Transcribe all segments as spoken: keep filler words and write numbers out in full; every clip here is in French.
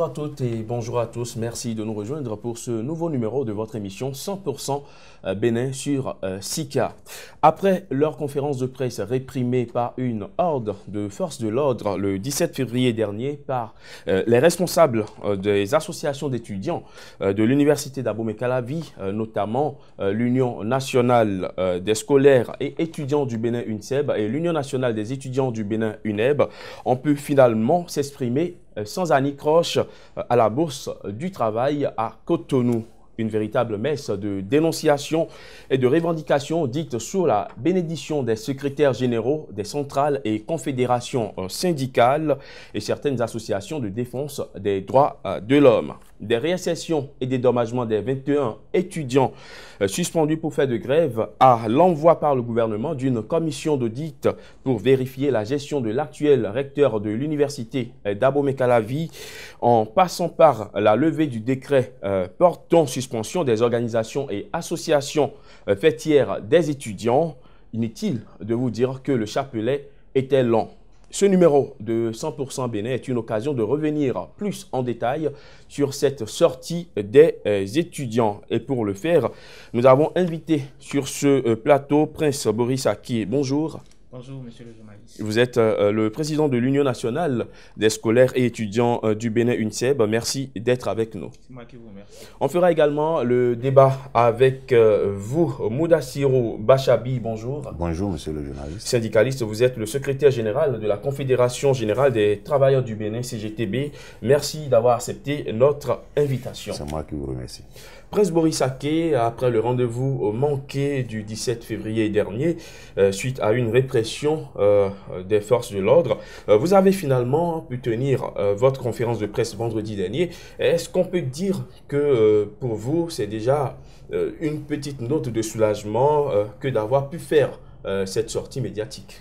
à toutes et bonjour à tous. Merci de nous rejoindre pour ce nouveau numéro de votre émission cent pour cent Bénin sur euh, Sika. Après leur conférence de presse réprimée par une horde de forces de l'ordre le dix-sept février dernier par euh, les responsables euh, des associations d'étudiants euh, de l'université d'Abomey-Calavi, euh, notamment euh, l'Union nationale euh, des scolaires et étudiants du Bénin U N S E B et l'Union nationale des étudiants du Bénin U N E B, ont pu finalement s'exprimer sans anicroche à la Bourse du Travail à Cotonou. Une véritable messe de dénonciation et de revendication dite sous la bénédiction des secrétaires généraux des centrales et confédérations syndicales et certaines associations de défense des droits de l'homme. Des réinsertions et dédommagements des vingt et un étudiants suspendus pour faire de grève à l'envoi par le gouvernement d'une commission d'audit pour vérifier la gestion de l'actuel recteur de l'université d'Abomey-Calavi, en passant par la levée du décret euh, portant suspension des organisations et associations euh, fêtières des étudiants. Inutile de vous dire que le chapelet était lent. Ce numéro de cent pour cent Bénin est une occasion de revenir plus en détail sur cette sortie des euh, étudiants. Et pour le faire, nous avons invité sur ce euh, plateau Prince Boris Aki. Bonjour. Bonjour, monsieur le journaliste. Vous êtes euh, le président de l'Union nationale des scolaires et étudiants euh, du Bénin U N S E B. Merci d'être avec nous. C'est moi qui vous remercie. On fera également le débat avec euh, vous, Moudassirou Bachabi. Bonjour. Bonjour, monsieur le journaliste. Syndicaliste, vous êtes le secrétaire général de la Confédération générale des travailleurs du Bénin, C G T B. Merci d'avoir accepté notre invitation. C'est moi qui vous remercie. Prince Boris Aki, après le rendez-vous manqué du dix-sept février dernier, euh, suite à une répression euh, des forces de l'ordre, euh, vous avez finalement pu tenir euh, votre conférence de presse vendredi dernier. Est-ce qu'on peut dire que euh, pour vous, c'est déjà euh, une petite note de soulagement euh, que d'avoir pu faire euh, cette sortie médiatique?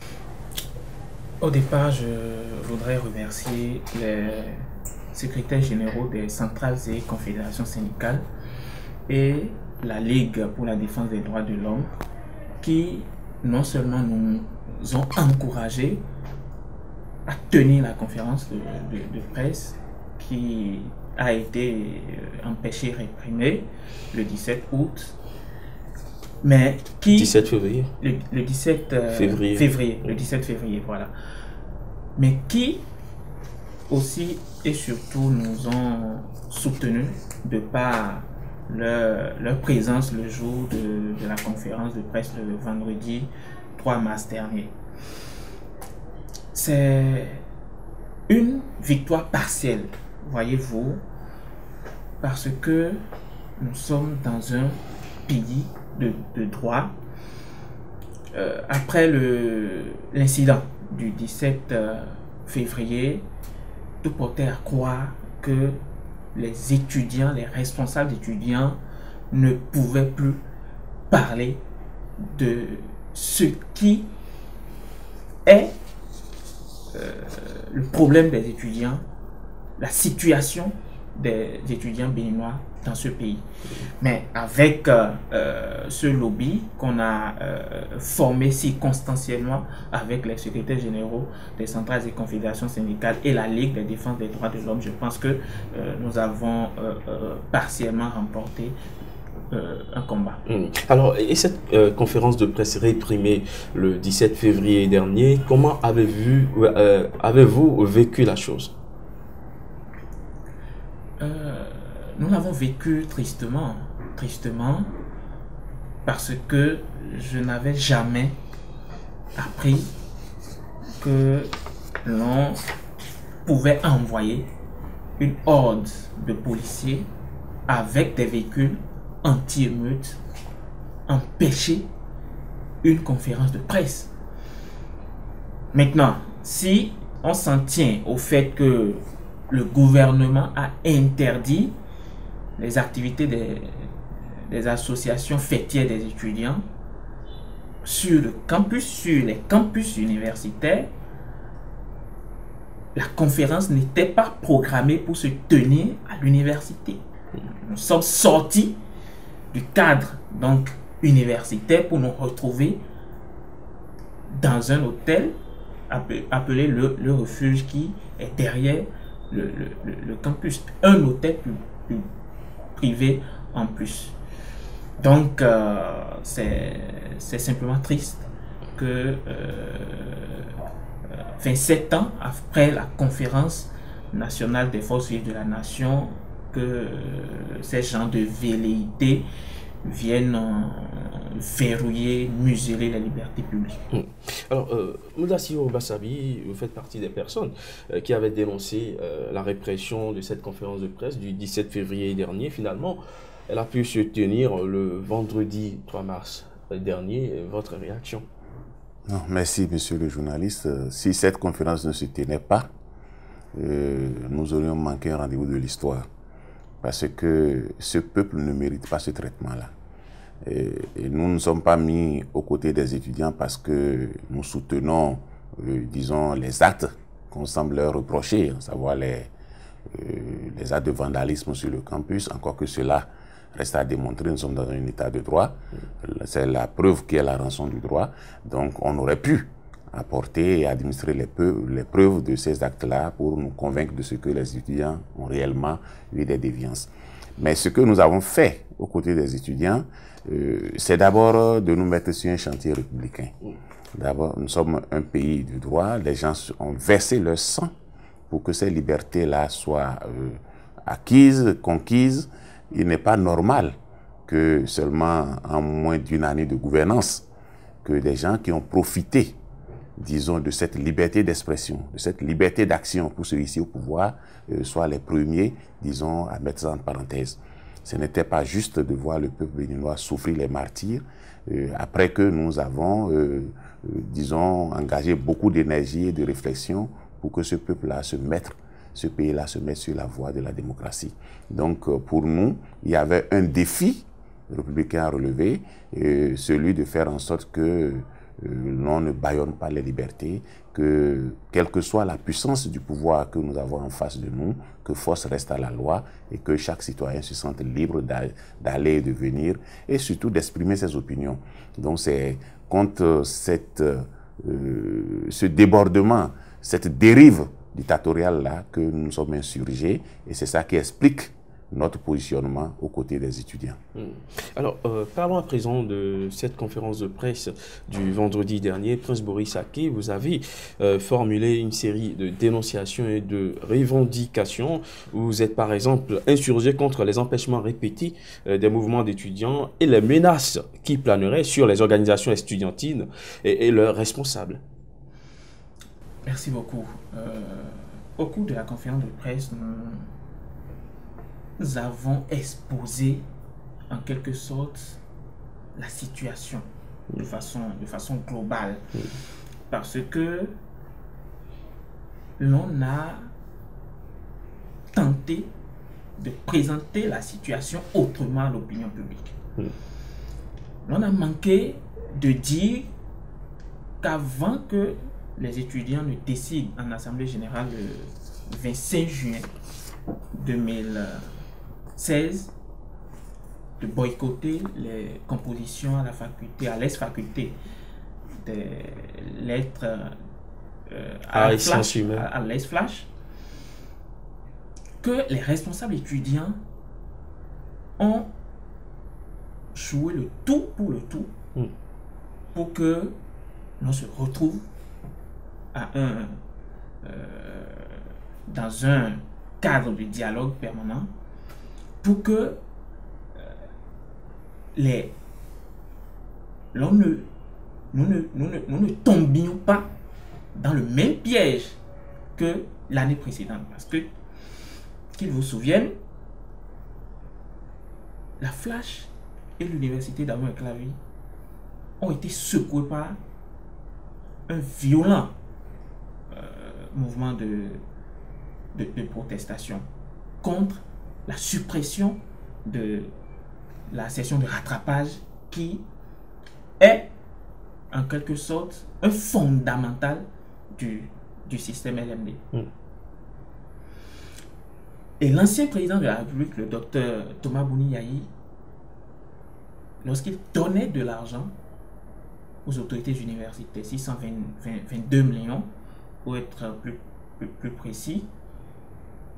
Au départ, je voudrais remercier les secrétaires généraux des centrales et confédérations syndicales et la Ligue pour la défense des droits de l'homme qui non seulement nous ont encouragés à tenir la conférence de, de, de presse qui a été empêchée, réprimée le dix-sept août, mais qui... dix-sept février. Le, le dix-sept euh, février. février. Le dix-sept février, voilà. Mais qui aussi et surtout nous ont soutenus de par leur, leur présence le jour de, de la conférence de presse le vendredi trois mars dernier. C'est une victoire partielle, voyez-vous, parce que nous sommes dans un pays de, de droit. Euh, après l'incident du dix-sept février, tout portait à croire que les étudiants, les responsables étudiants ne pouvaient plus parler de ce qui est euh, le problème des étudiants, la situation des étudiants béninois dans ce pays. Mais avec euh, euh, ce lobby qu'on a euh, formé circonstanciellement avec les secrétaires généraux des centrales et confédérations syndicales et la Ligue de défense des droits de l'homme, je pense que euh, nous avons euh, euh, partiellement remporté euh, un combat. Mmh. Alors, et cette euh, conférence de presse réprimée le dix-sept février dernier, comment avez-vous euh, avez-vous vécu la chose? euh, Nous l'avons vécu tristement, tristement, parce que je n'avais jamais appris que l'on pouvait envoyer une horde de policiers avec des véhicules anti-émeutes empêcher une conférence de presse. Maintenant, si on s'en tient au fait que le gouvernement a interdit les activités des, des associations fêtières des étudiants sur le campus, sur les campus universitaires, la conférence n'était pas programmée pour se tenir à l'université. Nous sommes sortis du cadre donc universitaire pour nous retrouver dans un hôtel appelé le, le refuge qui est derrière le, le, le campus. Un hôtel plus, plus privé en plus. Donc, euh, c'est simplement triste que euh, vingt-sept ans après la conférence nationale des forces vives de la nation, que euh, ces gens de velléité viennent euh, verrouiller, museler la liberté publique. Mmh. Alors, euh, Mudassirou Bassabi, vous faites partie des personnes euh, qui avaient dénoncé euh, la répression de cette conférence de presse du dix-sept février dernier. Finalement, elle a pu se tenir le vendredi trois mars dernier. Votre réaction? Non, merci, monsieur le journaliste. Si cette conférence ne se tenait pas, euh, nous aurions manqué un rendez-vous de l'histoire. Parce que ce peuple ne mérite pas ce traitement-là. Et, et nous ne sommes pas mis aux côtés des étudiants parce que nous soutenons, euh, disons, les actes qu'on semble leur reprocher, à savoir les, euh, les actes de vandalisme sur le campus, encore que cela reste à démontrer. Nous sommes dans un état de droit. C'est la preuve qui est la rançon du droit. Donc on aurait pu apporter et administrer les, peu, les preuves de ces actes-là pour nous convaincre de ce que les étudiants ont réellement eu des déviances. Mais ce que nous avons fait aux côtés des étudiants, euh, c'est d'abord de nous mettre sur un chantier républicain. D'abord, nous sommes un pays de droit. Les gens ont versé leur sang pour que ces libertés-là soient euh, acquises, conquises. Il n'est pas normal que seulement en moins d'une année de gouvernance, que des gens qui ont profité, disons, de cette liberté d'expression, de cette liberté d'action pour se hisser au pouvoir, euh, soient les premiers, disons, à mettre ça en parenthèse. Ce n'était pas juste de voir le peuple béninois souffrir les martyrs, euh, après que nous avons, euh, euh, disons, engagé beaucoup d'énergie et de réflexion pour que ce peuple-là se mette ce pays-là se met sur la voie de la démocratie. Donc, pour nous, il y avait un défi républicain à relever, euh, celui de faire en sorte que euh, l'on ne bâillonne pas les libertés, que quelle que soit la puissance du pouvoir que nous avons en face de nous, que force reste à la loi et que chaque citoyen se sente libre d'aller et de venir et surtout d'exprimer ses opinions. Donc, c'est contre cette, euh, ce débordement, cette dérive dictatorial-là que nous nous sommes insurgés et c'est ça qui explique notre positionnement aux côtés des étudiants. Alors, euh, parlons à présent de cette conférence de presse du vendredi dernier. Prince Boris Aké, vous avez euh, formulé une série de dénonciations et de revendications. Vous êtes par exemple insurgé contre les empêchements répétés euh, des mouvements d'étudiants et les menaces qui planeraient sur les organisations estudiantines et, et leurs responsables. Merci beaucoup. Euh, au cours de la conférence de presse, nous, nous avons exposé en quelque sorte la situation de façon, de façon globale. Oui. Parce que l'on a tenté de présenter la situation autrement à l'opinion publique. Oui. L'on a manqué de dire qu'avant que les étudiants ne décident en Assemblée générale le vingt-cinq juin deux mille seize de boycotter les compositions à la faculté, à l'ex-faculté des lettres euh, à, à l'ex-flash, que les responsables étudiants ont joué le tout pour le tout mm. pour que l'on se retrouve à un, euh, dans un cadre de dialogue permanent pour que euh, les, l'on ne, nous, ne, nous, ne, nous ne tombions pas dans le même piège que l'année précédente. Parce que, qu'ils vous souviennent, la Flash et l'université d'Amou-Eklavi ont été secoués par un violent euh, mouvement de, de, de protestation contre la suppression de la session de rattrapage qui est en quelque sorte un fondamental du, du système L M D. Mm. Et l'ancien président de la République, le docteur Thomas Bouni-Yahi, lorsqu'il donnait de l'argent aux autorités universitaires, six cent vingt-deux millions pour être plus, plus, plus précis,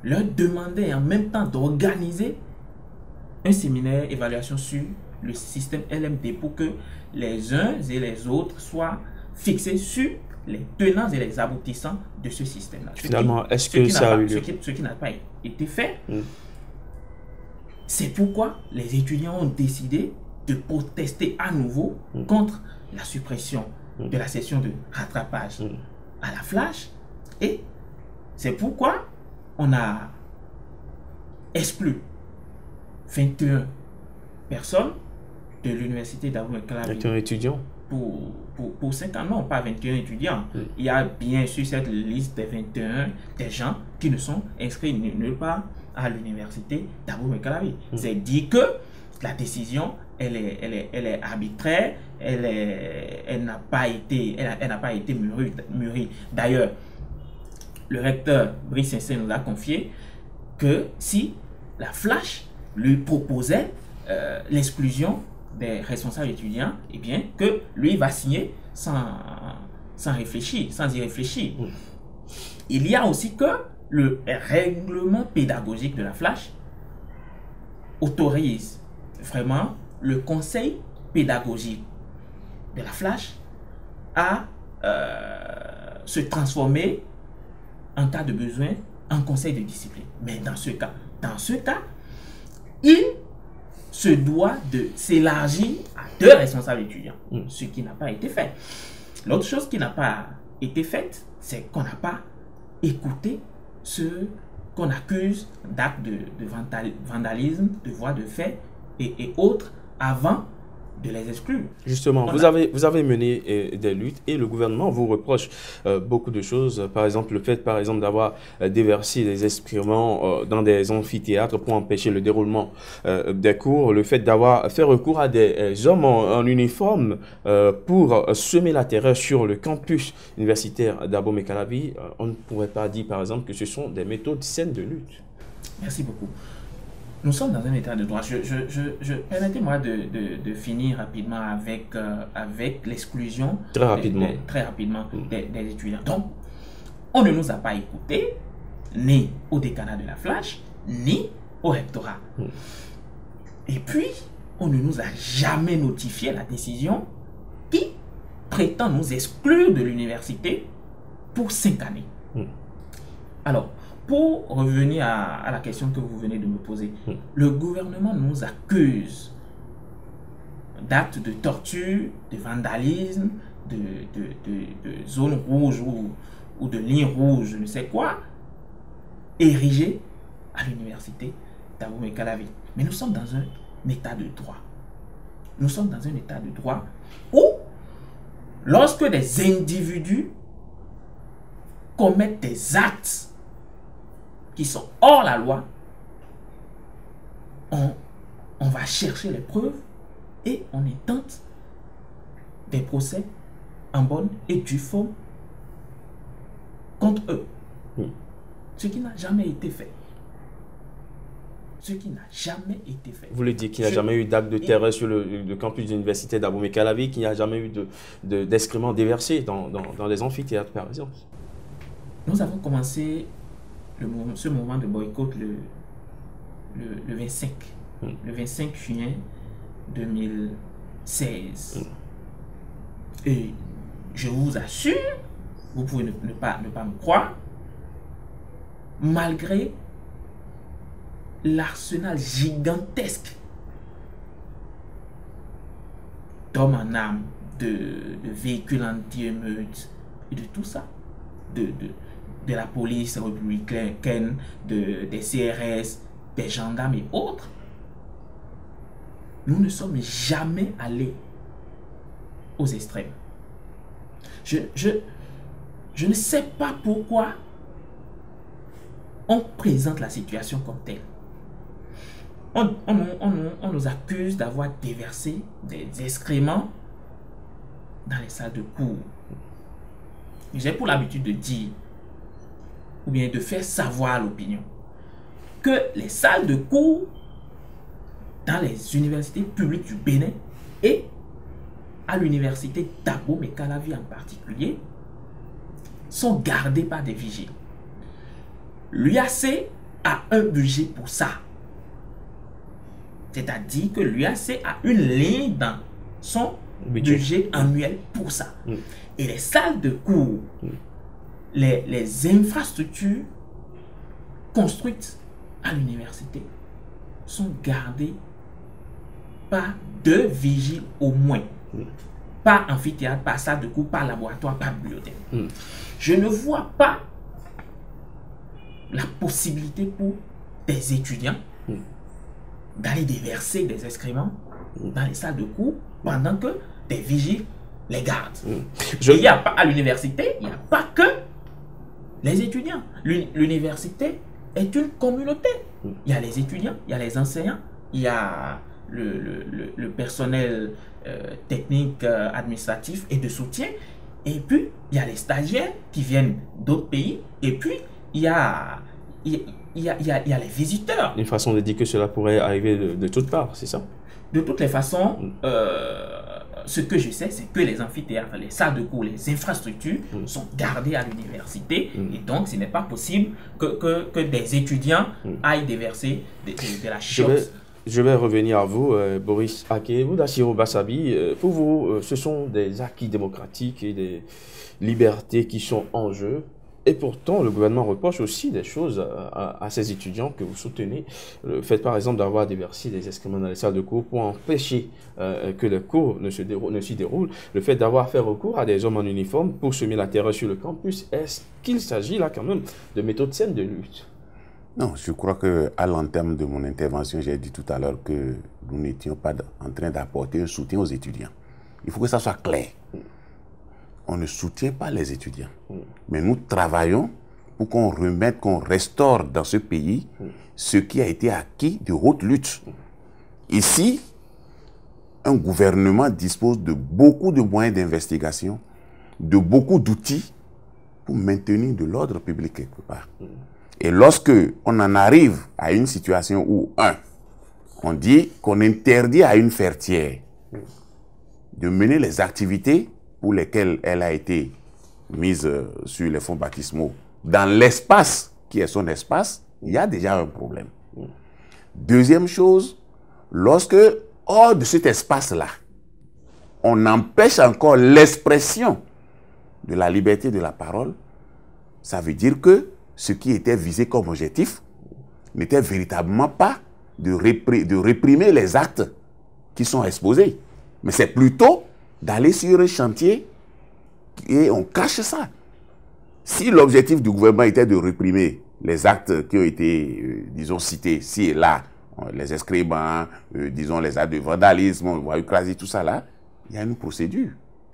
leur demander en même temps d'organiser un séminaire évaluation sur le système L M D pour que les uns et les autres soient fixés sur les tenants et les aboutissants de ce système-là. Finalement, est-ce que ça a eu lieu? Ce qui n'a pas été fait, mm. c'est pourquoi les étudiants ont décidé de protester à nouveau mm. contre la suppression mm. de la session de rattrapage mm. à la flash. Et c'est pourquoi on a exclu vingt et une personnes de l'université d'Abomey-Calavi. vingt et un étudiants Pour, pour, pour cinq ans, non, pas vingt et un étudiants. Mm. Il y a bien sûr cette liste des vingt et un des gens qui ne sont inscrits nulle part à l'université d'Abomey-Calavi. Mm. C'est dit que la décision, elle est, elle est, elle est arbitraire, elle, est, elle n'a pas été, elle, elle n'a pas été mûrie. mûrie. D'ailleurs, le recteur Brice Sensei nous a confié que si la flash lui proposait euh, l'exclusion des responsables étudiants, eh bien, que lui va signer sans, sans réfléchir, sans y réfléchir. Mmh. Il y a aussi que le règlement pédagogique de la flash autorise vraiment le conseil pédagogique de la flash à euh, se transformer en cas de besoin en conseil de discipline. Mais dans ce cas, dans ce cas, il se doit de s'élargir à deux responsables étudiants, mm. ce qui n'a pas été fait. L'autre chose qui n'a pas été faite, c'est qu'on n'a pas écouté ceux qu'on accuse d'actes de, de vandalisme, de voies de fait et, et autres avant de les exclure. Justement, vous, a... avez, vous avez mené euh, des luttes et le gouvernement vous reproche euh, beaucoup de choses. Par exemple, le fait par exemple d'avoir euh, déversé des excréments euh, dans des amphithéâtres pour empêcher le déroulement euh, des cours, le fait d'avoir fait recours à des euh, hommes en, en uniforme euh, pour euh, semer la terreur sur le campus universitaire d'Abomey-Calavi. Euh, on ne pourrait pas dire par exemple que ce sont des méthodes saines de lutte. Merci beaucoup. Nous sommes dans un état de droit. Je, je, je, je, permettez-moi de, de, de finir rapidement avec, euh, avec l'exclusion très rapidement, des, des, très rapidement mm. des, des étudiants. Donc, on ne nous a pas écoutés, ni au décanat de la flash, ni au rectorat. Mm. Et puis, on ne nous a jamais notifié la décision qui prétend nous exclure de l'université pour cinq années. Mm. Alors, pour revenir à, à la question que vous venez de me poser, mmh. le gouvernement nous accuse d'actes de torture, de vandalisme, de, de, de, de zones rouges ou, ou de lignes rouges, je ne sais quoi, érigées à l'université d'Abomey-Calavi. Mais nous sommes dans un état de droit. Nous sommes dans un état de droit où, lorsque des individus commettent des actes qui sont hors la loi, on, on va chercher les preuves et on intente des procès en bonne et due forme contre eux. Mm. Ce qui n'a jamais été fait. Ce qui n'a jamais été fait. Vous voulez dire qu'il n'y a Je... jamais eu d'acte de terreur sur le, le campus de l'université d'Abomey-Calavi, qu'il n'y a jamais eu de, de, d'excréments déversés dans, dans, dans les amphithéâtres, par exemple? Nous avons commencé Le moment, ce moment de boycott le, le, le vingt-cinq, mm. le vingt-cinq juin deux mille seize. Mm. Et je vous assure, vous pouvez ne, ne, pas, ne pas me croire, malgré l'arsenal gigantesque d'hommes en armes, de, de véhicules anti-émeutes et de tout ça, de... de de la police républicaine, de, des C R S, des gendarmes et autres, nous ne sommes jamais allés aux extrêmes. Je, je, je ne sais pas pourquoi on présente la situation comme telle. On, on, on, on nous accuse d'avoir déversé des excréments dans les salles de cours. J'ai pour l'habitude de dire, ou bien de faire savoir à l'opinion, que les salles de cours dans les universités publiques du Bénin et à l'université d'Abomey-Calavi en particulier sont gardées par des vigiles. L'U A C a un budget pour ça. C'est-à-dire que l'U A C a une ligne dans son budget, budget annuel pour ça. Mm. Et les salles de cours, mm. les, les infrastructures construites à l'université sont gardées par deux vigiles au moins. Mm. Pas amphithéâtre, pas salle de cours, pas laboratoire, pas bibliothèque. Mm. Je ne vois pas la possibilité pour des étudiants mm. d'aller déverser des excréments mm. dans les salles de cours pendant que des vigiles les gardent. Mm. Je... Il n'y a pas à l'université, il n'y a pas que les étudiants. L'université est une communauté. Mm. Il y a les étudiants, il y a les enseignants, il y a le, le, le, le personnel euh, technique, euh, administratif et de soutien. Et puis, il y a les stagiaires qui viennent d'autres pays. Et puis, il y a... Il y, a, il, y a, il, y a, il y a les visiteurs. Une façon de dire que cela pourrait arriver de, de toutes parts, c'est ça? De toutes les façons, mm. euh, ce que je sais, c'est que les amphithéâtres, les salles de cours, les infrastructures mm. sont gardées à l'université. Mm. Et donc, ce n'est pas possible que, que, que des étudiants mm. aillent déverser de, de, de la chiotte. Je vais, je vais revenir à vous, euh, Boris Ake, Dassiro Bassabi. Euh, pour vous, euh, ce sont des acquis démocratiques et des libertés qui sont en jeu. Et pourtant, le gouvernement reproche aussi des choses à, à, à ces étudiants que vous soutenez. Le fait, par exemple, d'avoir déversé des excréments dans les salles de cours pour empêcher euh, que les cours ne, se déroulent, ne s'y déroulent. Le fait d'avoir fait recours à des hommes en uniforme pour semer la terreur sur le campus. Est-ce qu'il s'agit là quand même de méthodes saines de lutte? Non, je crois qu'à l'entame de mon intervention, j'ai dit tout à l'heure que nous n'étions pas en train d'apporter un soutien aux étudiants. Il faut que ça soit clair. On ne soutient pas les étudiants. Mm. Mais nous travaillons pour qu'on remette, qu'on restaure dans ce pays mm. ce qui a été acquis de haute lutte. Mm. Ici, un gouvernement dispose de beaucoup de moyens d'investigation, de beaucoup d'outils pour maintenir de l'ordre public quelque part. Mm. Et lorsque on en arrive à une situation où, un, on dit qu'on interdit à une fertière mm. de mener les activités pour lesquelles elle a été mise euh, sur les fonds baptismaux, dans l'espace qui est son espace, il y a déjà un problème. Mm. Deuxième chose, lorsque, hors de cet espace-là, on empêche encore l'expression de la liberté de la parole, ça veut dire que ce qui était visé comme objectif n'était véritablement pas de, répri- de réprimer les actes qui sont exposés, mais c'est plutôt d'aller sur un chantier et on cache ça. Si l'objectif du gouvernement était de réprimer les actes qui ont été, euh, disons, cités ci et là, les excréments, euh, disons, les actes de vandalisme, voyoucrasie, tout ça là, il y a une procédure.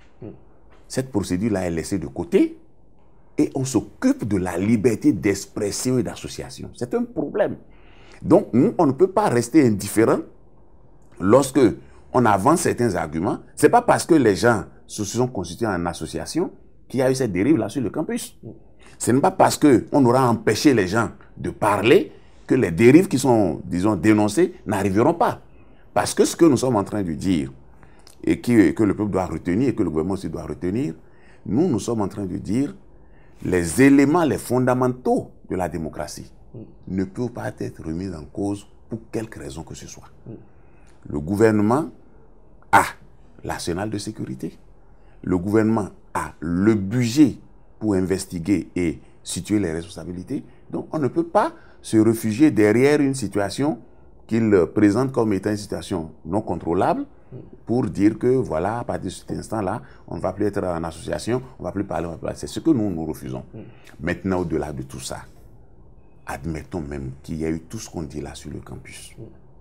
Cette procédure-là est laissée de côté et on s'occupe de la liberté d'expression et d'association. C'est un problème. Donc, nous, on ne peut pas rester indifférent lorsque on avance certains arguments. Ce n'est pas parce que les gens se sont constitués en association qu'il y a eu cette dérive-là sur le campus. Ce n'est pas parce qu'on aura empêché les gens de parler que les dérives qui sont, disons, dénoncées n'arriveront pas. Parce que ce que nous sommes en train de dire, et qui, que le peuple doit retenir, et que le gouvernement aussi doit retenir, nous, nous sommes en train de dire les éléments, les fondamentaux de la démocratie ne peuvent pas être remis en cause pour quelque raison que ce soit. Le gouvernement a l'arsenal de sécurité. Le gouvernement a le budget pour investiguer et situer les responsabilités. Donc, on ne peut pas se réfugier derrière une situation qu'il présente comme étant une situation non contrôlable pour dire que, voilà, à partir de cet instant-là, on ne va plus être en association, on ne va plus parler. C'est ce que nous, nous refusons. Maintenant, au-delà de tout ça, admettons même qu'il y a eu tout ce qu'on dit là sur le campus.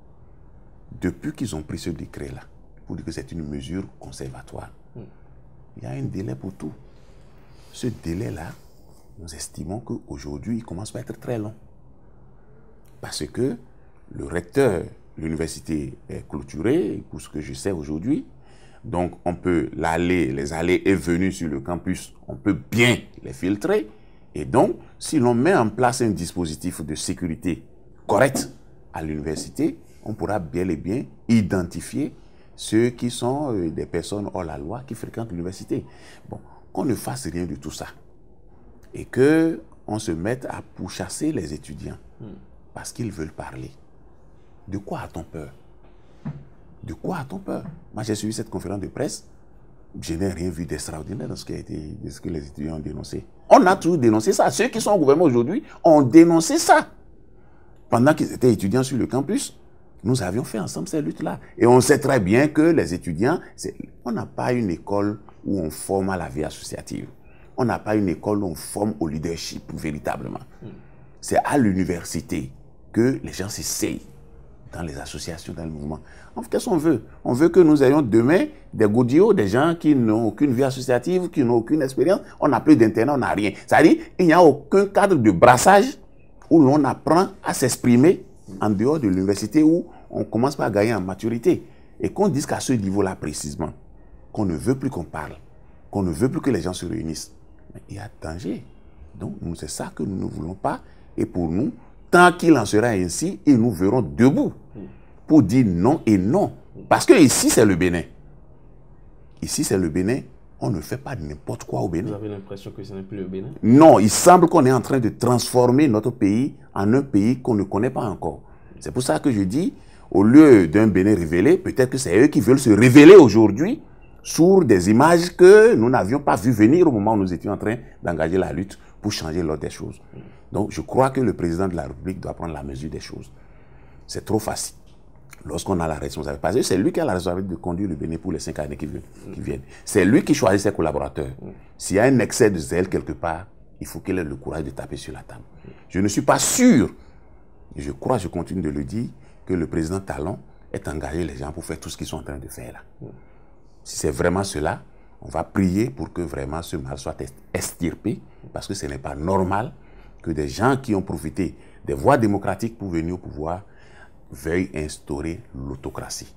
Depuis qu'ils ont pris ce décret-là, pour dire que c'est une mesure conservatoire, il y a un délai pour tout. Ce délai-là, nous estimons qu'aujourd'hui, il commence à être très long. Parce que le recteur, l'université est clôturée, pour ce que je sais aujourd'hui. Donc, on peut l'aller, les allées et venues sur le campus, on peut bien les filtrer. Et donc, si l'on met en place un dispositif de sécurité correct à l'université, on pourra bien et bien identifier ceux qui sont euh, des personnes hors la loi qui fréquentent l'université. Bon, qu'on ne fasse rien de tout ça et qu'on se mette à pourchasser les étudiants. Mm. parce qu'ils veulent parler. De quoi a-t-on peur? De quoi a-t-on peur? Moi, j'ai suivi cette conférence de presse. Je n'ai rien vu d'extraordinaire dans ce qui a été, de ce que les étudiants ont dénoncé. On a toujours dénoncé ça. Ceux qui sont au gouvernement aujourd'hui ont dénoncé ça. Pendant qu'ils étaient étudiants sur le campus, nous avions fait ensemble ces luttes-là. Et on sait très bien que les étudiants, on n'a pas une école où on forme à la vie associative. On n'a pas une école où on forme au leadership véritablement. Mm. C'est à l'université que les gens s'essayent dans les associations, dans le mouvement. En fait, qu'est-ce qu'on veut? On veut que nous ayons demain des godillots, des gens qui n'ont aucune vie associative, qui n'ont aucune expérience. On n'a plus d'internet, on n'a rien. C'est-à-dire qu'il n'y a aucun cadre de brassage où l'on apprend à s'exprimer en dehors de l'université, où on commence par gagner en maturité. Et qu'on dise qu'à ce niveau-là précisément, qu'on ne veut plus qu'on parle, qu'on ne veut plus que les gens se réunissent. Mais il y a danger. Donc, c'est ça que nous ne voulons pas. Et pour nous, tant qu'il en sera ainsi, et nous verrons debout pour dire non et non. Parce que ici, c'est le Bénin. Ici, c'est le Bénin. On ne fait pas n'importe quoi au Bénin. Vous avez l'impression que ce n'est plus le Bénin? Non, il semble qu'on est en train de transformer notre pays en un pays qu'on ne connaît pas encore. C'est pour ça que je dis, au lieu d'un Bénin révélé, peut-être que c'est eux qui veulent se révéler aujourd'hui sur des images que nous n'avions pas vu venir au moment où nous étions en train d'engager la lutte pour changer l'ordre des choses. Donc, je crois que le président de la République doit prendre la mesure des choses. C'est trop facile. Lorsqu'on a la responsabilité, parce que c'est lui qui a la responsabilité de conduire le Bénin pour les cinq années qui viennent. C'est lui qui choisit ses collaborateurs. S'il y a un excès de zèle quelque part, il faut qu'il ait le courage de taper sur la table. Je ne suis pas sûr, et je crois, je continue de le dire, que le président Talon ait engagé les gens pour faire tout ce qu'ils sont en train de faire là. Si c'est vraiment cela, on va prier pour que vraiment ce mal soit extirpé, parce que ce n'est pas normal que des gens qui ont profité des voies démocratiques pour venir au pouvoir veuillent instaurer l'autocratie.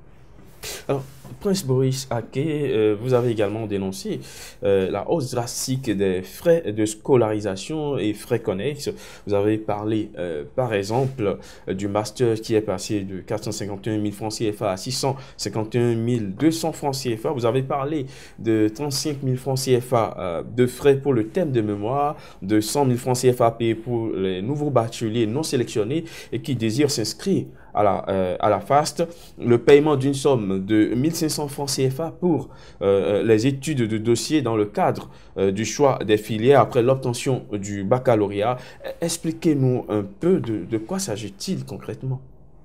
Alors, Prince Boris Aké, euh, vous avez également dénoncé euh, la hausse drastique des frais de scolarisation et frais connexes. Vous avez parlé, euh, par exemple, euh, du master qui est passé de quatre cent cinquante et un mille francs C F A à six cent cinquante et un mille deux cents francs C F A. Vous avez parlé de trente-cinq mille francs C F A euh, de frais pour le thème de mémoire, de cent mille francs C F A payés pour les nouveaux bacheliers non sélectionnés et qui désirent s'inscrire à la, euh, à la FAST, le paiement d'une somme de mille cinq cents francs C F A pour euh, les études de dossier dans le cadre euh, du choix des filières après l'obtention du baccalauréat. Expliquez-nous un peu de, de quoi s'agit-il concrètement?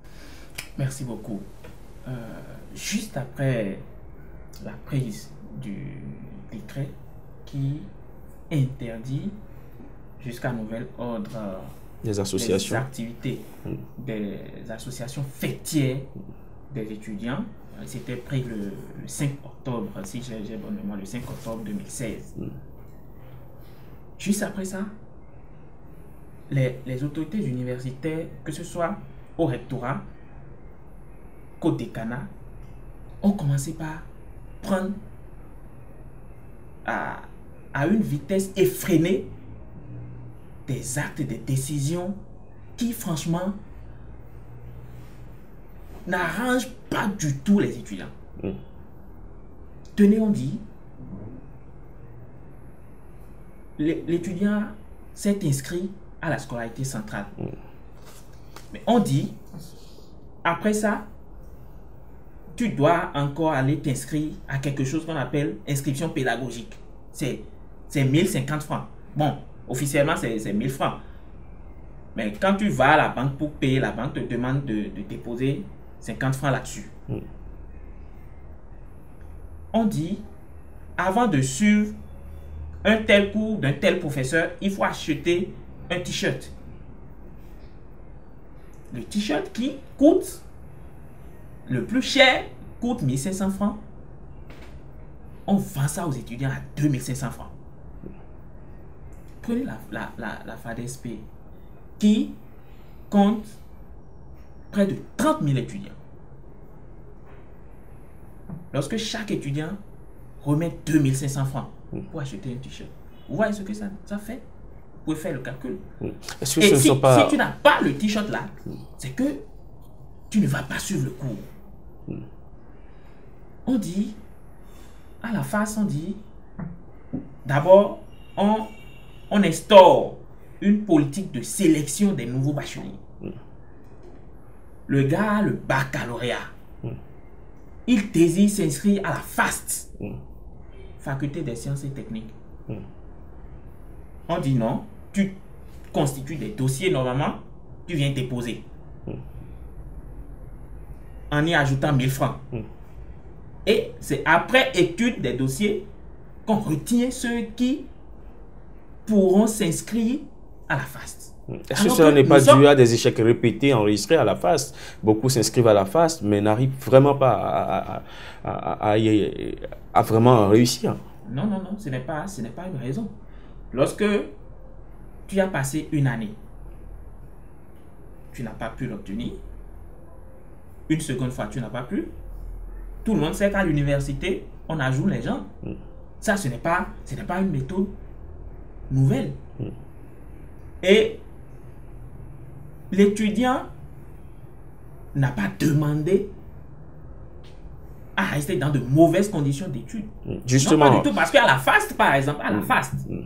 Merci beaucoup. Euh, juste après la prise du décret qui interdit jusqu'à nouvel ordre des associations, des activités, mmh. des associations fêtières des étudiants. C'était pris le, le cinq octobre, si j'ai bonne mémoire, le cinq octobre deux mille seize. Mmh. Juste après ça, les, les autorités universitaires, que ce soit au rectorat, qu'au décanat, ont commencé par prendre à, à une vitesse effrénée des actes, des décisions qui, franchement, n'arrangent pas du tout les étudiants. Mmh. Tenez, on dit, l'étudiant s'est inscrit à la scolarité centrale. Mmh. Mais on dit, après ça, tu dois encore aller t'inscrire à quelque chose qu'on appelle inscription pédagogique. C'est mille cinquante francs. Bon, officiellement, c'est mille francs. Mais quand tu vas à la banque pour payer, la banque te demande de, de déposer cinquante francs là-dessus. Mm. On dit, avant de suivre un tel cours d'un tel professeur, il faut acheter un t-shirt. Le t-shirt qui coûte, le plus cher, coûte mille cinq cents francs. On vend ça aux étudiants à deux mille cinq cents francs. Prenez la, la, la, la FADESP qui compte près de trente mille étudiants. Lorsque chaque étudiant remet deux mille cinq cents francs pour acheter un t-shirt, vous voyez ce que ça, ça fait? Vous pouvez faire le calcul. Et si, si, pas... si tu n'as pas le t-shirt là, c'est que tu ne vas pas suivre le cours. On dit, à la face, on dit, d'abord, on, on instaure une politique de sélection des nouveaux bacheliers. Mm. le gars a le baccalauréat. Mm. Il désire s'inscrire à la FAST, Mm. Faculté des sciences et techniques. Mm. On dit non, tu constitues des dossiers normalement, tu viens déposer. Mm. En y ajoutant mille francs. Mm. Et c'est après étude des dossiers qu'on retient ceux qui pourront s'inscrire à la FAST. Est-ce que cela n'est pas dû à des échecs répétés enregistrés à la FAST? Beaucoup s'inscrivent à la FAST, mais n'arrivent vraiment pas à, à, à, à, à, à vraiment réussir. Non, non, non, ce n'est pas, ce n'est pas une raison. Lorsque tu as passé une année, tu n'as pas pu l'obtenir. Une seconde fois, tu n'as pas pu. Tout le monde sait qu'à l'université, on ajoute les gens. Mm. Ça, ce n'est pas, ce n'est pas une méthode nouvelle. Mm. Et l'étudiant n'a pas demandé à rester dans de mauvaises conditions d'études. Mm. Justement. Non, pas du tout, parce qu'à la FAST, par exemple, à la mm. FAST, mm.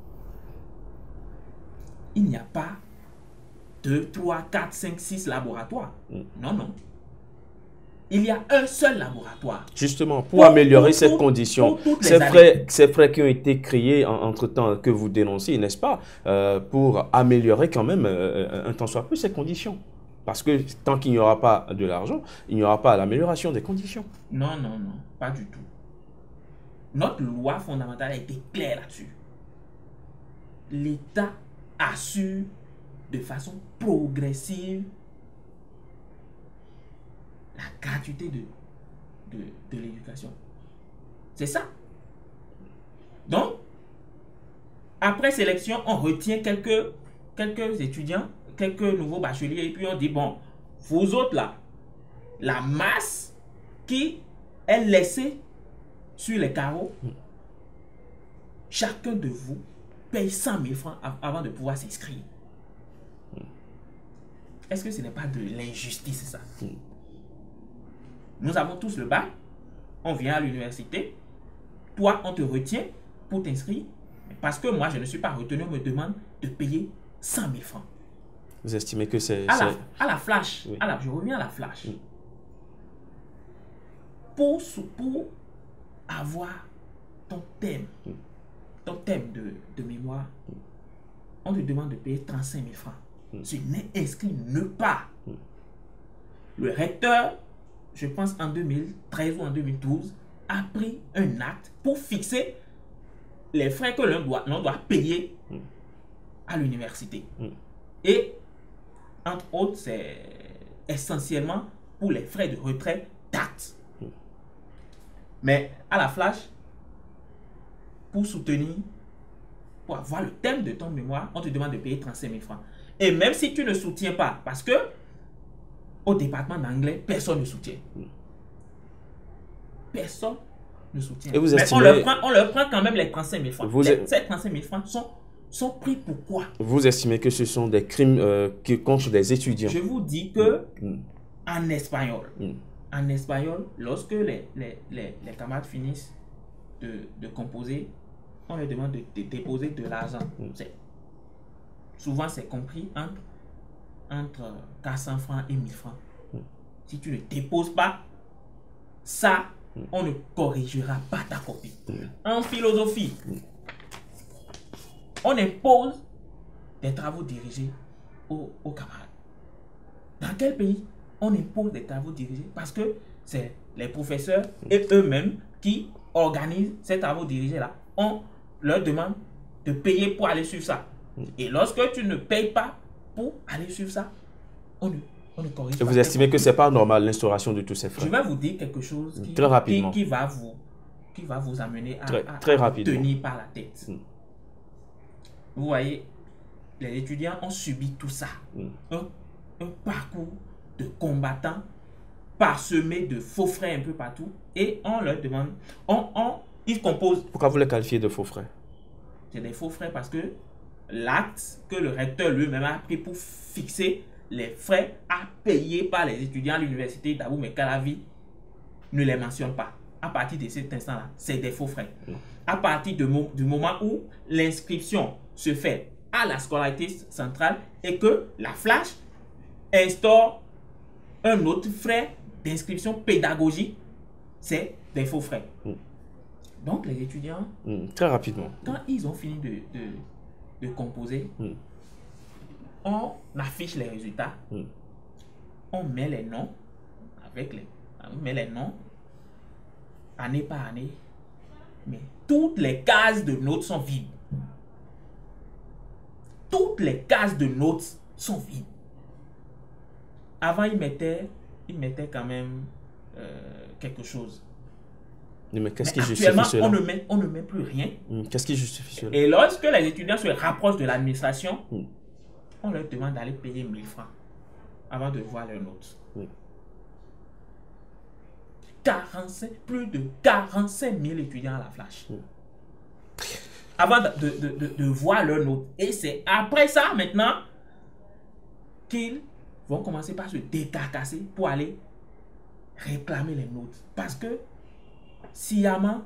il n'y a pas deux, trois, quatre, cinq, six laboratoires. Mm. Non, non. Il y a un seul laboratoire. Justement, pour, pour améliorer pour, cette pour, condition, pour ces, frais, ces frais qui ont été créés en, entre-temps que vous dénoncez, n'est-ce pas, euh, pour améliorer quand même euh, un tant soit peu ces conditions. Parce que tant qu'il n'y aura pas de l'argent, il n'y aura pas l'amélioration des conditions. Non, non, non, pas du tout. Notre loi fondamentale a été claire là-dessus. L'État assure de façon progressive la gratuité de, de, de l'éducation. C'est ça. Donc, après sélection, on retient quelques, quelques étudiants, quelques nouveaux bacheliers, et puis on dit, bon, vous autres là, la masse qui est laissée sur les carreaux, chacun de vous paye cent mille francs avant de pouvoir s'inscrire. Est-ce que ce n'est pas de l'injustice, ça? Nous avons tous le bac, on vient à l'université, toi on te retient pour t'inscrire, parce que moi je ne suis pas retenu, on me demande de payer cent mille francs. Vous estimez que c'est... À, à la flash, oui. à la, je reviens à la flash. Oui. Pour, pour avoir ton thème, oui. ton thème de, de mémoire, oui. on te demande de payer trente-cinq mille francs. Oui. Ce n'est inscrit nulle part. Oui. Le recteur, je pense en deux mille treize ou en deux mille douze, a pris un acte pour fixer les frais que l'on doit, l'on doit payer mm. à l'université. Mm. Et, entre autres, c'est essentiellement pour les frais de retrait d'actes. Mm. Mais à la flash, pour soutenir, pour avoir le thème de ton mémoire, on te demande de payer trente-cinq mille francs. Et même si tu ne soutiens pas, parce que au département d'anglais, personne ne soutient. Personne ne soutient. Et vous Mais estimez... on, leur prend, on leur prend quand même les trente-cinq mille francs. Vous les, ces trente-cinq mille francs sont, sont pris pour quoi? Vous estimez que ce sont des crimes euh, qui, contre des étudiants? Je vous dis que mm. en espagnol, mm. en espagnol, lorsque les, les, les, les camarades finissent de, de composer, on leur demande de, de déposer de l'argent. Mm. Souvent, c'est compris entre entre quatre cents francs et mille francs. Mm. Si tu ne déposes pas, ça, mm. on ne corrigera pas ta copie. Mm. En philosophie, mm. on impose des travaux dirigés aux, aux camarades. Dans quel pays on impose des travaux dirigés? Parce que c'est les professeurs mm. et eux-mêmes qui organisent ces travaux dirigés-là. On leur demande de payer pour aller suivre ça. Mm. Et lorsque tu ne payes pas pour aller suivre ça, on ne, on ne corrige Et pas. vous estimez que ce n'est pas normal l'instauration de tous ces frais? Je vais vous dire quelque chose qui, très rapidement. qui, qui, va, vous, qui va vous amener à, très, à, très à tenir par la tête. Mm. Vous voyez, les étudiants ont subi tout ça. Mm. Un, un parcours de combattants parsemé de faux frais un peu partout. Et on leur demande, on, on, ils composent... Pourquoi vous les qualifiez de faux frais? C'est des faux frais parce que l'acte que le recteur lui-même a pris pour fixer les frais à payer par les étudiants à l'université d'Abomey-Calavi ne les mentionne pas. À partir de cet instant-là, c'est des faux frais. Mmh. À partir de mo du moment où l'inscription se fait à la scolarité centrale et que la flash instaure un autre frais d'inscription pédagogique, c'est des faux frais. Mm. Donc les étudiants, mm. très rapidement, quand mm. ils ont fini de, de, de composer, mm. on affiche les résultats, mm. on met les noms, avec les, on met les noms, année par année, mais toutes les cases de notes sont vides. Toutes les cases de notes sont vides. Avant, ils mettaient, ils mettaient quand même euh, quelque chose. Mais qu'est-ce qui justifie cela? on ne met, on ne met plus rien. Qu'est-ce qui justifie cela? Et lorsque les étudiants se rapprochent de l'administration, mm. on leur demande d'aller payer mille francs avant de voir leurs notes. Mm. quarante-cinq, plus de quarante-cinq mille étudiants à la flash. Mm. Avant de, de, de, de voir leurs notes. Et c'est après ça, maintenant, qu'ils vont commencer par se décarcasser pour aller réclamer les notes. Parce que, sciemment,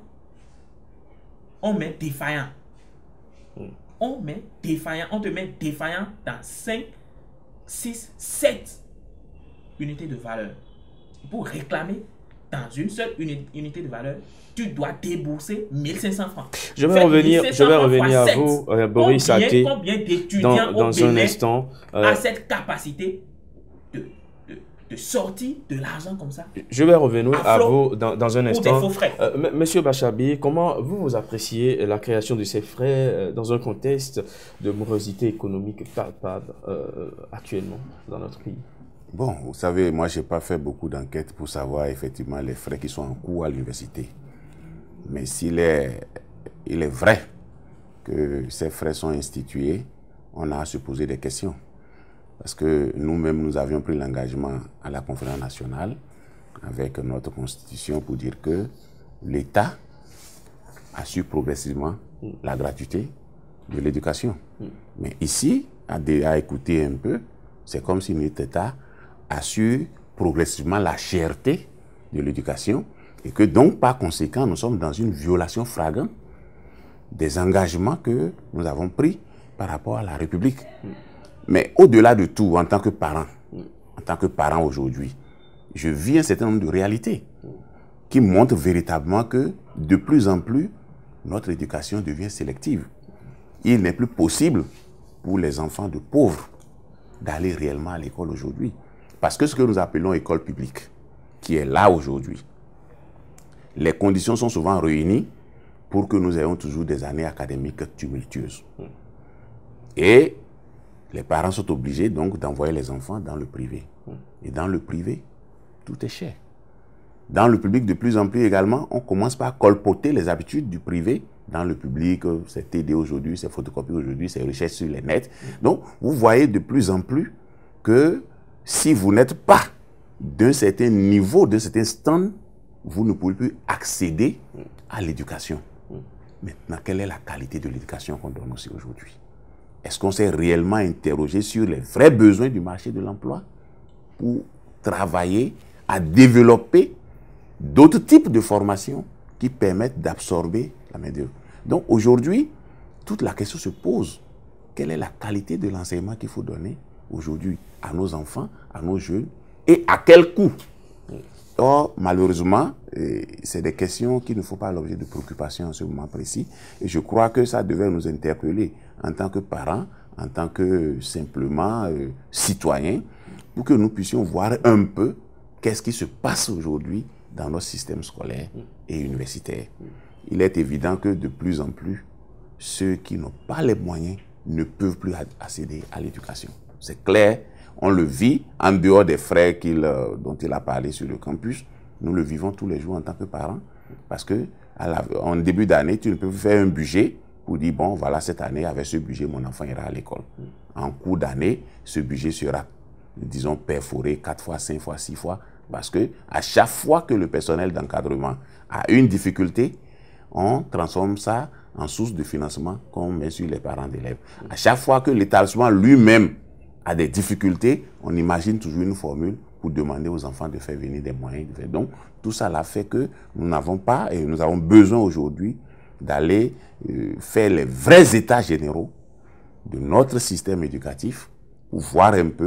on met défaillant. Mm. On met défaillant. On te met défaillant dans cinq, six, sept unités de valeur. Pour réclamer dans une seule uni unité de valeur, tu dois débourser mille cinq cents francs. Je vais revenir, je vais revenir à vous, euh, Boris Aké, combien d'étudiants dans, dans un instant euh, a cette capacité de, de, de sortir de l'argent comme ça? Je vais revenir à, à vous dans, dans un instant. Des faux frais. Euh, Monsieur Bachabi, comment vous, vous appréciez la création de ces frais euh, dans un contexte de morosité économique palpable euh, actuellement dans notre pays? Bon, vous savez, moi, je n'ai pas fait beaucoup d'enquêtes pour savoir effectivement les frais qui sont en cours à l'université. Mais s'il est, il est vrai que ces frais sont institués, on a à se poser des questions. Parce que nous-mêmes, nous avions pris l'engagement à la conférence nationale avec notre constitution pour dire que l'État assure progressivement la gratuité de l'éducation. Mais ici, à, à écouter un peu, c'est comme si notre État assure progressivement la cherté de l'éducation et que donc, par conséquent, nous sommes dans une violation flagrante des engagements que nous avons pris par rapport à la République. Mm. Mais au-delà de tout, en tant que parent, mm. en tant que parent aujourd'hui, je vis un certain nombre de réalités mm. qui montrent véritablement que de plus en plus, notre éducation devient sélective. Il n'est plus possible pour les enfants de pauvres d'aller réellement à l'école aujourd'hui. Parce que ce que nous appelons école publique, qui est là aujourd'hui, les conditions sont souvent réunies pour que nous ayons toujours des années académiques tumultueuses. Et les parents sont obligés donc d'envoyer les enfants dans le privé. Et dans le privé, tout est cher. Dans le public, de plus en plus également, on commence par colporter les habitudes du privé. Dans le public, c'est T D aujourd'hui, c'est photocopie aujourd'hui, c'est recherche sur les nets. Donc, vous voyez de plus en plus que si vous n'êtes pas d'un certain niveau, d'un certain stand, vous ne pouvez plus accéder à l'éducation. Maintenant, quelle est la qualité de l'éducation qu'on donne aussi aujourd'hui? Est-ce qu'on s'est réellement interrogé sur les vrais besoins du marché de l'emploi pour travailler à développer d'autres types de formations qui permettent d'absorber la main-d'œuvre? Donc aujourd'hui, toute la question se pose. Quelle est la qualité de l'enseignement qu'il faut donner aujourd'hui à nos enfants, à nos jeunes, et à quel coût? Or, malheureusement, c'est des questions qui ne font pas l'objet de préoccupation en ce moment précis. Et je crois que ça devait nous interpeller en tant que parents, en tant que simplement euh, citoyens, pour que nous puissions voir un peu qu'est-ce qui se passe aujourd'hui dans notre système scolaire et universitaire. Il est évident que de plus en plus, ceux qui n'ont pas les moyens ne peuvent plus accéder à l'éducation. C'est clair. On le vit en dehors des frais qu'il, euh, dont il a parlé sur le campus. Nous le vivons tous les jours en tant que parents. Parce que à la, en début d'année, tu ne peux faire un budget pour dire, bon, voilà, cette année, avec ce budget, mon enfant ira à l'école. En cours d'année, ce budget sera, disons, perforé quatre fois, cinq fois, six fois. Parce que à chaque fois que le personnel d'encadrement a une difficulté, on transforme ça en source de financement qu'on met sur les parents d'élèves. À chaque fois que l'établissement lui-même a des difficultés, on imagine toujours une formule pour demander aux enfants de faire venir des moyens. Donc, tout ça l'a fait que nous n'avons pas, et nous avons besoin aujourd'hui d'aller euh, faire les vrais états généraux de notre système éducatif pour voir un peu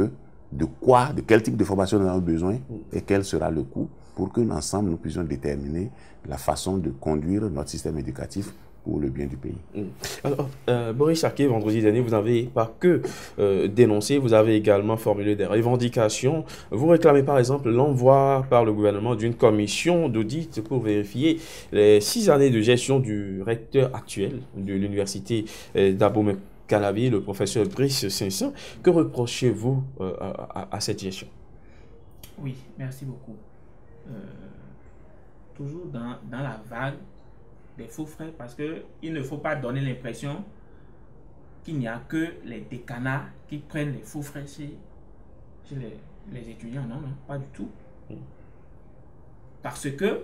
de quoi, de quel type de formation nous avons besoin et quel sera le coût pour que ensemble nous puissions déterminer la façon de conduire notre système éducatif pour le bien du pays. Alors, euh, Boris Chaké, vendredi dernier, vous n'avez pas que euh, dénoncé, vous avez également formulé des revendications. Vous réclamez par exemple l'envoi par le gouvernement d'une commission d'audit pour vérifier les six années de gestion du recteur actuel de l'université euh, d'Abomey-Calavi, le professeur Brice Saint-Saëns. Que reprochez-vous euh, à, à, à cette gestion? Oui, merci beaucoup. Euh, toujours dans, dans la vague des faux frais, parce qu'il ne faut pas donner l'impression qu'il n'y a que les décanats qui prennent les faux frais chez, chez les, les étudiants. Non, non, pas du tout. Parce que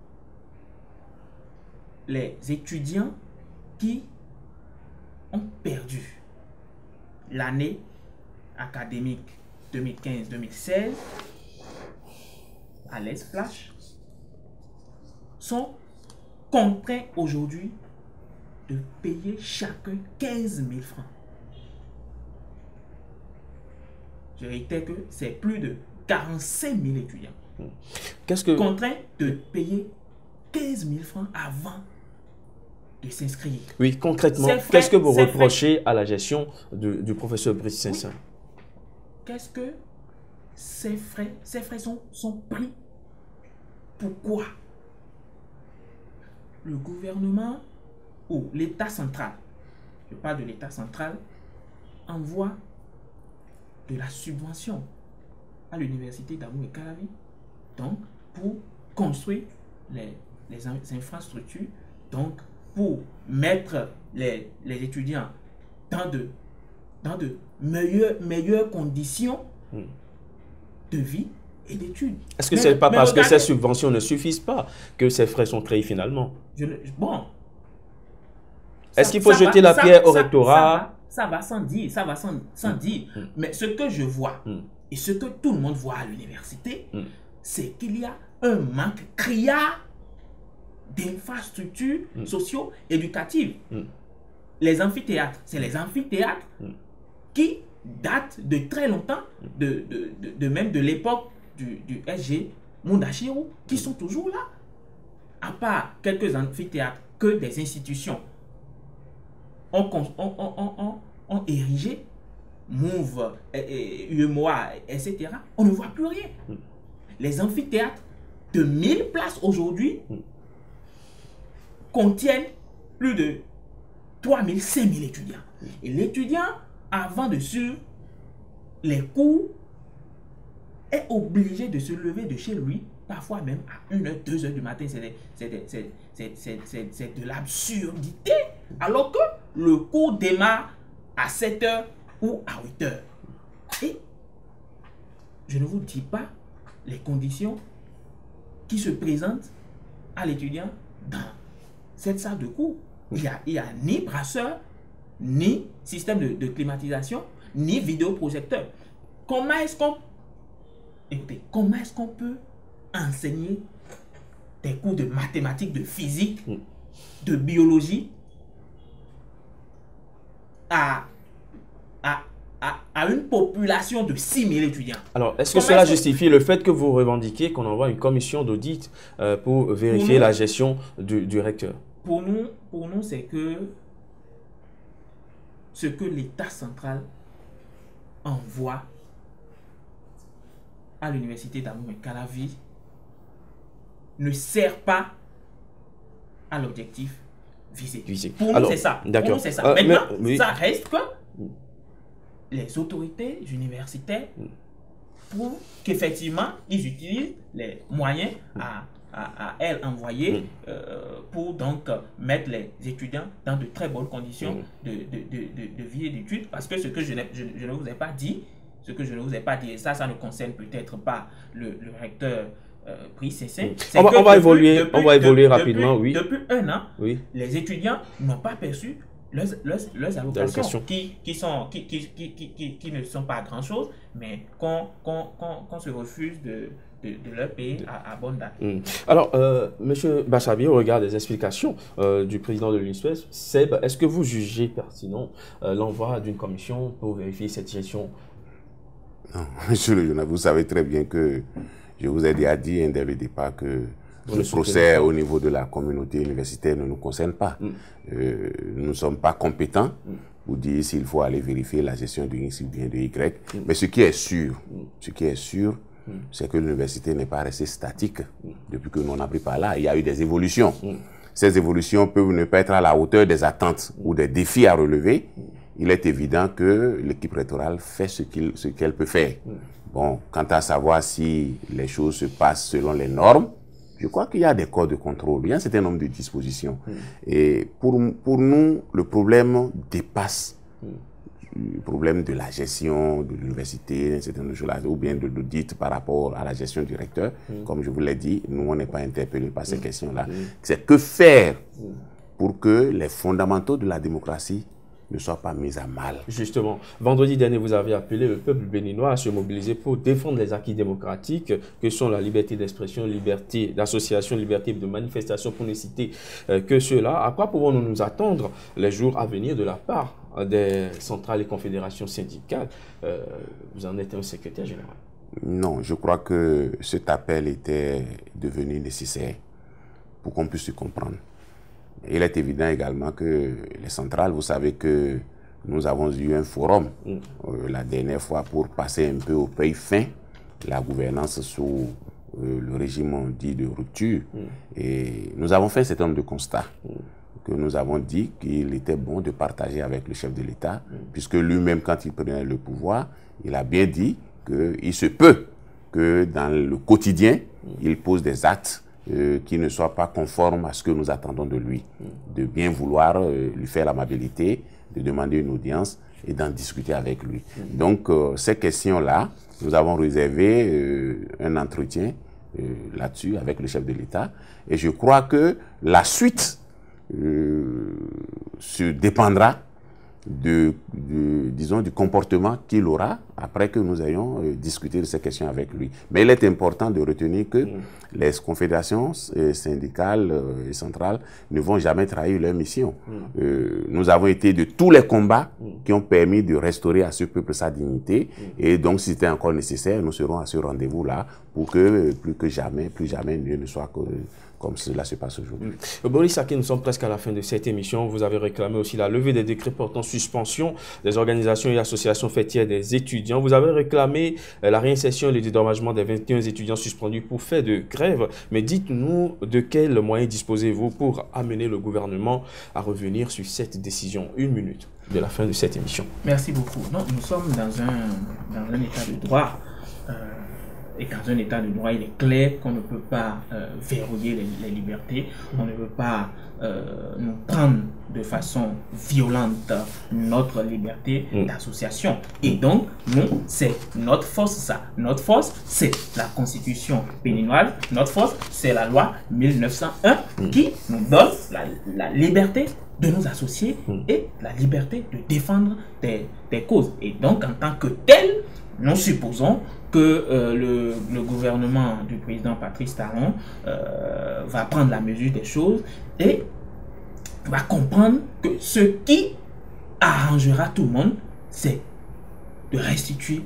les étudiants qui ont perdu l'année académique deux mille quinze deux mille seize à l'E S Flash sont contraints aujourd'hui de payer chacun quinze mille francs. Je réitère que c'est plus de quarante-cinq mille étudiants Qu'est-ce que... contraints de payer quinze mille francs avant de s'inscrire. Oui, concrètement, frais, qu'est-ce que vous frais, reprochez à la gestion de, du professeur Brice Saint-Saëns? Oui. Qu'est-ce que ces frais, ces frais sont, sont pris? Pourquoi? Le gouvernement ou l'État central, je parle de l'État central, envoie de la subvention à l'université d'Abomey-Calavi, donc pour construire les, les infrastructures, donc pour mettre les, les étudiants dans de, dans de meilleures, meilleures conditions hmm. de vie et d'études. Est-ce que ce n'est pas parce regardez, que ces subventions ne suffisent pas que ces frais sont créés finalement? je, Bon. Est-ce qu'il faut jeter va, la pierre ça, au rectorat? Ça, ça, va, ça va sans dire, ça va sans, sans mmh. dire. Mmh. Mais ce que je vois mmh. et ce que tout le monde voit à l'université, mmh. c'est qu'il y a un manque criard d'infrastructures mmh. socio-éducatives. Mmh. Les amphithéâtres, c'est les amphithéâtres mmh. qui datent de très longtemps, de, de, de, de même de l'époque du, du S G Mondachirou, qui sont toujours là. À part quelques amphithéâtres que des institutions ont, ont, ont, ont, ont érigé, Mouv, U M O A, et cetera, on ne voit plus rien. Les amphithéâtres de mille places aujourd'hui contiennent plus de trois mille, cinq mille étudiants. Et l'étudiant, avant de suivre les cours, est obligé de se lever de chez lui, parfois même à une heure, deux heures du matin. C'est de l'absurdité. Alors que le cours démarre à sept heures ou à huit heures. Et je ne vous dis pas les conditions qui se présentent à l'étudiant dans cette salle de cours. Il n'y a, il y a ni brasseur, ni système de, de climatisation, ni vidéoprojecteur. Comment est-ce qu'on Écoutez, comment est-ce qu'on peut enseigner des cours de mathématiques, de physique, mm. de biologie à, à, à, à une population de six mille étudiants? Alors, est-ce que cela est justifie le fait que vous revendiquez qu'on envoie une commission d'audit euh, pour vérifier pour nous, la gestion du, du recteur? Pour nous, pour nous c'est que ce que l'État central envoie à l'université d'Abomey-Calavi ne sert pas à l'objectif visé. visé. Pour nous, c'est ça. Pour nous, c'est ça. Euh, Maintenant, mais, oui. ça reste que les autorités universitaires, pour qu'effectivement, ils utilisent les moyens à, à, à elles envoyer euh, pour donc mettre les étudiants dans de très bonnes conditions de, de, de, de, de vie et d'études. Parce que ce que je, je, je ne vous ai pas dit, ce que je ne vous ai pas dit, et ça, ça ne concerne peut-être pas le, le recteur euh, Brice Saint-Saëns. On va, on va évoluer, depuis, on va évoluer depuis, rapidement, depuis, oui. Depuis un an, oui. les étudiants n'ont pas perçu leurs, leurs, leurs allocations qui, qui, sont, qui, qui, qui, qui, qui ne sont pas grand-chose, mais qu'on qu'on, qu'on, qu'on se refuse de, de, de leur payer à, à bonne date. Mmh. Alors, euh, M. Bachabi, au regard des explications euh, du président de l'UNISPES, Seb, est-ce que vous jugez pertinent euh, l'envoi d'une commission pour vérifier cette gestion? Non, monsieur le journaliste, vous savez très bien que je vous ai déjà dit hein, dès le départ que le procès au niveau de la communauté universitaire ne nous concerne pas. Mm. Euh, nous ne sommes pas compétents mm. pour dire s'il faut aller vérifier la gestion de X ou bien de Y. Mm. Mais ce qui est sûr, mm. ce qui est sûr, mm. c'est que l'université n'est pas restée statique mm. depuis que nous n'en pris par là. Il y a eu des évolutions. Mm. Ces évolutions peuvent ne pas être à la hauteur des attentes mm. ou des défis à relever. Mm. Il est évident que l'équipe rectorale fait ce qu'il, ce qu'elle peut faire. Mm. Bon, quant à savoir si les choses se passent selon les normes, je crois qu'il y a des corps de contrôle, il y a un certain nombre de dispositions. Mm. Et pour, pour nous, le problème dépasse mm. le problème de la gestion de l'université, un certain nombre de choses, ou bien de l'audit par rapport à la gestion du recteur. Mm. Comme je vous l'ai dit, nous, on n'est pas interpellés par ces mm. questions-là. Mm. C'est que faire mm. pour que les fondamentaux de la démocratie ne soient pas mis à mal. Justement, vendredi dernier, vous avez appelé le peuple béninois à se mobiliser pour défendre les acquis démocratiques que sont la liberté d'expression, liberté d'association, liberté de manifestation, pour ne citer euh, que cela. À quoi pouvons-nous nous attendre les jours à venir de la part des centrales et confédérations syndicales? euh, Vous en êtes un secrétaire général. Non, je crois que cet appel était devenu nécessaire pour qu'on puisse se comprendre. Il est évident également que les centrales, vous savez que nous avons eu un forum mm. euh, la dernière fois pour passer un peu au pays fin la gouvernance sous euh, le régime dit de rupture. Mm. Et nous avons fait un certain nombre de constats mm. que nous avons dit qu'il était bon de partager avec le chef de l'État, mm. puisque lui-même, quand il prenait le pouvoir, il a bien dit qu'il se peut que dans le quotidien, mm. il pose des actes Euh, qui ne soit pas conforme à ce que nous attendons de lui, mm. de bien vouloir euh, lui faire l'amabilité, de demander une audience et d'en discuter avec lui. Mm. Donc, euh, ces questions-là, nous avons réservé euh, un entretien euh, là-dessus avec le chef de l'État. Et je crois que la suite euh, se dépendra de, de, disons, du comportement qu'il aura après que nous ayons euh, discuté de ces questions avec lui. Mais il est important de retenir que mm. les confédérations euh, syndicales euh, et centrales ne vont jamais trahir leur mission. Mm. Euh, nous avons été de tous les combats mm. qui ont permis de restaurer à ce peuple sa dignité. Mm. Et donc, si c'était encore nécessaire, nous serons à ce rendez-vous-là pour que euh, plus que jamais, plus jamais, mieux ne soit que... comme cela se passe aujourd'hui. Mmh. Boris Saké, nous sommes presque à la fin de cette émission. Vous avez réclamé aussi la levée des décrets portant suspension des organisations et associations fêtières des étudiants. Vous avez réclamé euh, la réinsertion et le dédommagement des vingt et un étudiants suspendus pour fait de grève. Mais dites-nous de quels moyens disposez-vous pour amener le gouvernement à revenir sur cette décision. Une minute de la fin de cette émission. Merci beaucoup. Non, nous sommes dans un, dans un état de droit. Euh, Et dans un état de droit, il est clair qu'on ne peut pas euh, verrouiller les, les libertés, on ne peut pas euh, nous prendre de façon violente notre liberté mm. d'association. Et donc, nous, c'est notre force, ça. Notre force, c'est la Constitution béninoise. Notre force, c'est la loi mille neuf cent un mm. qui nous donne la, la liberté de nous associer mm. et la liberté de défendre des, des causes. Et donc, en tant que tel, nous supposons que euh, le, le gouvernement du président Patrice Talon euh, va prendre la mesure des choses et va comprendre que ce qui arrangera tout le monde, c'est de restituer,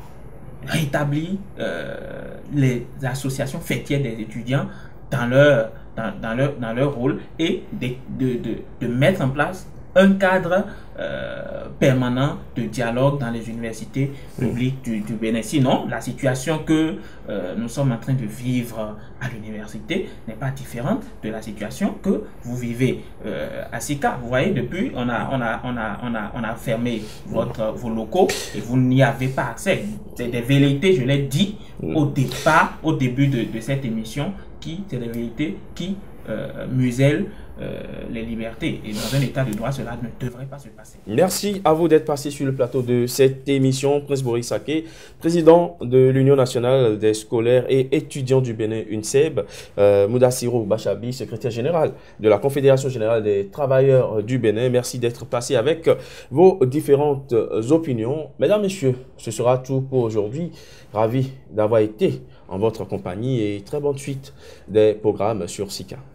rétablir euh, les associations fêtières des étudiants dans leur, dans, dans leur, dans leur rôle et de, de, de, de mettre en place un cadre euh, permanent de dialogue dans les universités publiques du, du Bénin. Sinon, la situation que euh, nous sommes en train de vivre à l'université n'est pas différente de la situation que vous vivez euh, à Sika. Vous voyez, depuis, on a, on a, on a, on a, on a fermé votre, vos locaux et vous n'y avez pas accès. C'est des velléités, je l'ai dit au départ, au début de, de cette émission, qui, c'est des velléités qui euh, musellent Euh, les libertés. Et dans un état de droit, cela ne devrait pas se passer. Merci à vous d'être passé sur le plateau de cette émission. Prince Boris Saké, président de l'Union nationale des scolaires et étudiants du Bénin, U N S E B, euh, Moudassiro Bachabi, secrétaire général de la Confédération générale des travailleurs du Bénin. Merci d'être passé avec vos différentes opinions. Mesdames, Messieurs, ce sera tout pour aujourd'hui. Ravi d'avoir été en votre compagnie et très bonne suite des programmes sur Sika.